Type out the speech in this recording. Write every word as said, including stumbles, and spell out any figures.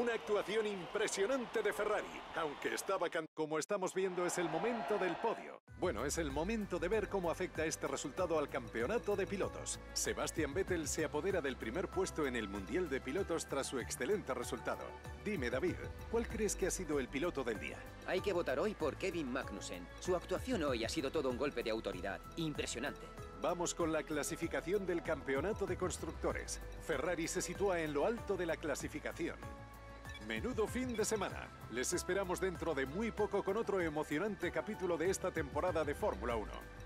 Una actuación impresionante de Ferrari, aunque estaba can... Como estamos viendo, es el momento del podio. Bueno, es el momento de ver cómo afecta este resultado al campeonato de pilotos. Sebastian Vettel se apodera del primer puesto en el Mundial de Pilotos tras su excelente resultado. Dime, David, ¿cuál crees que ha sido el piloto del día? Hay que votar hoy por Kevin Magnussen. Su actuación hoy ha sido todo un golpe de autoridad. Impresionante. Vamos con la clasificación del campeonato de constructores. Ferrari se sitúa en lo alto de la clasificación. Menudo fin de semana. Les esperamos dentro de muy poco con otro emocionante capítulo de esta temporada de Fórmula uno.